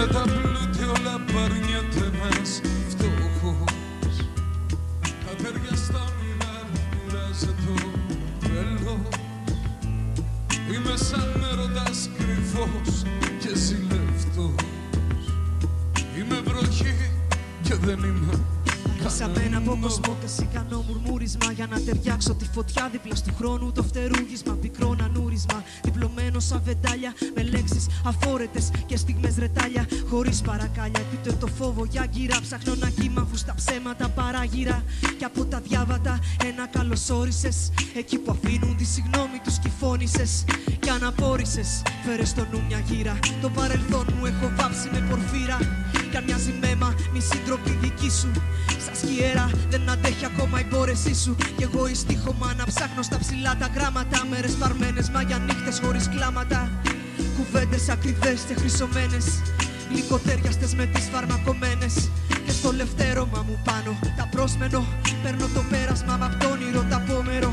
τα πλούτη όλα παρνιέται ένας φτωχός. Τα τεριά στα όνειρα μοιράζεται ο τρελός. Είμαι σαν έρωτας κρυφός και ζηλευτός. Είμαι βροχή και δεν είμαι Σαν ένα από κοσμό και σιγανό μουρμούρισμα για να ταιριάξω τη φωτιά δίπλα του χρόνου. Το φτερούγισμα, πικρό νανούρισμα. Διπλωμένο σαν βεντάλια με λέξεις αφόρετες και στιγμές ρετάλια. Χωρίς παρακάλια, επίπτω το φόβο για γύρα. Ψάχνω να κύμα στα ψέματα παράγυρα. Και από τα διάβατα ένα καλωσόρισες. Εκεί που αφήνουν τη συγνώμη τους κυφώνησες. Κι αναπόρησες, φέρες στο νου μια γύρα. Το παρελθόν μου έχω βάψει με πορφύρα. Κι αν μοιάζει μέμα, μη σύντροπη δική σου. Σαν σκιέρα δεν αντέχει ακόμα η μπόρεσή σου. Κι εγώ ηστίχωμα να ψάχνω στα ψηλά τα γράμματα. Μέρες παρμένες, μα για νύχτες χωρίς κλάματα. Κουβέντες ακριβές και χρυσωμένες. Γλυκοτέριαστες με τις φαρμακομένες. Και στο λευτέρωμα μου πάνω τα πρόσμενο. Παίρνω το πέρασμα μ' απ' το όνειρο τα πόμερο.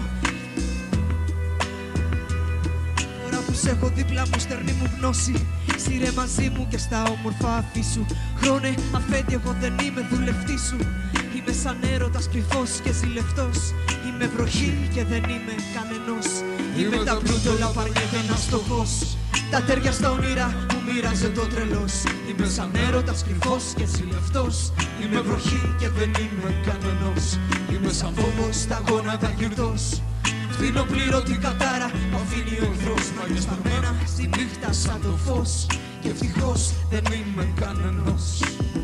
Τώρα που σ' έχω δίπλα μου στερνή μου γνώση. Σύρε μαζί μου και στα όμορφα αφήσου. Χρόνε αφέντη, εγώ δεν είμαι δουλευτή σου. Είμαι σαν έρωτας κρυφός και ζηλευτός. Είμαι βροχή και δεν είμαι κανενός. Είμαι τα πλούτη όλα παρνιέται ένας φτωχός. Τα τέρια στα όνειρα που μοίραζε το τρελός. Είμαι σαν έρωτας κρυφός και ζηλευτός. Είμαι βροχή και δεν είμαι κανενός. Είμαι σαν φόβος στα γόνατα γυρτός. Φτύνω πλήρωτη κατάρα που αφήνει ο εχθρός. Μαγιές σπαρμένα στη νύχτα σαν το φως. Και ευτυχώς δεν είμαι κανενός.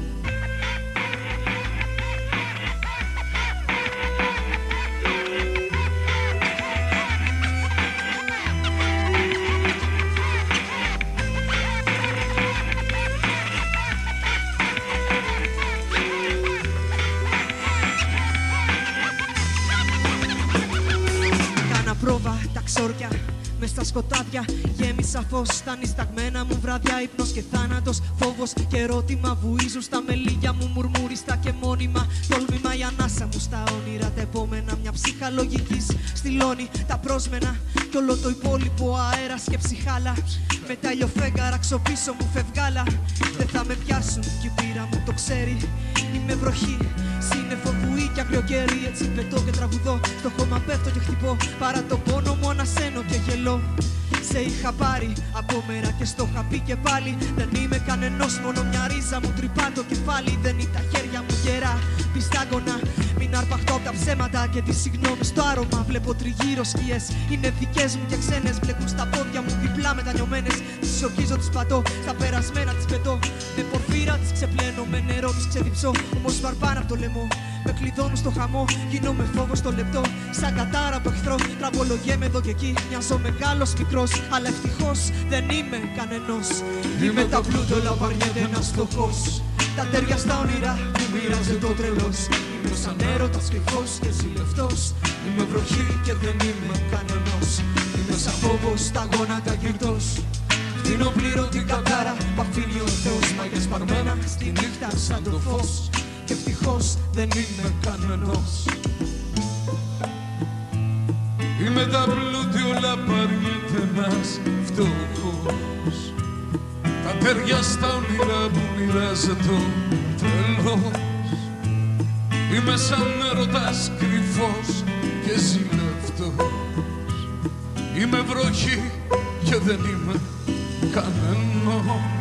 Πρόβα τα ξόρια μες στα σκοτάδια. Γέμισα φως στα νησταγμένα μου βράδια. Ύπνος και θάνατος, φόβος και ερώτημα. Βουίζουν στα μελίγια μου μουρμούριστα και μόνιμα. Τόλμημα η ανάσα μου στα όνειρα τα επόμενα. Μια ψύχα λογικής στυλώνει τα πρόσμενα. Κι όλο το υπόλοιπο αέρας και ψυχάλα. Με τα ηλιοφέγγαρα ξοπίσω μου φευγάλα. Δεν θα με πιάσουν κι η πείρα μου το ξέρει. Είμαι βροχή, σύννεφο βουή κι αγριοκαίρι. Έτσι πετώ και τραγουδώ, στο χώμα πέφτω και χτυπώ. Παρά τον πόνο μου ανασένω και γελώ. Σε είχα πάρει από μέρα και στο είχα πει και πάλι. Δεν είμαι κανενός, μόνο μια ρίζα μου τρυπά το κεφάλι. Δεν είναι τα χέρια μου γερά, πιστάγωνα. Μην αρπαχτώ απ' τα ψέματα και τη συγγνώμη στο άρωμα. Βλέπω τριγύρω σκιές, είναι δικές μου και ξένες. Μπλεκούν στα πόδια μου διπλά μετανιωμένες. Τις σοκίζω, τις πατώ, στα περασμένα τις πετώ. Με πορφύρα τις ξεπλένω, με νερό τις ξεδιψώ. Όμως βαρπάνε απ' το λαιμό, με κλειδώνουν στο χαμό. Γίνομαι φόβο στο λεπτό, σαν κατάρα από εχθρό. Τραμπολογέμαι εδώ και εκεί, μοιάζω μεγάλος μικρός. Αλλά ευτυχώς δεν είμαι κανενός. Είμαι τα πλούτη όλα παρνιέται ένας φτωχός. Τα τέρια στα όνειρα που μοίραζε το τρελός. Είμαι σαν έρωτας κρυφός και ζηλευτός. Είμαι βροχή και δεν είμαι κανενός. Είμαι σαν φόβος στα γόνατα γυρτός. Φτύνω πλήρωτη κατάρα που αφήνει ο Θεός. Μαγιές σπαρμένα στη νύχτα σαν το φως. Και ευτυχώς δεν είμαι κανενός. Είμαι τα πλούτη όλα παρνιέται ένας φτωχός. Τα τέρια στα όνειρα που μοιράζεται ο τρελός. Είμαι σαν έρωτας κρυφός και ζηλευτός. Είμαι βροχή και δεν είμαι κανενός.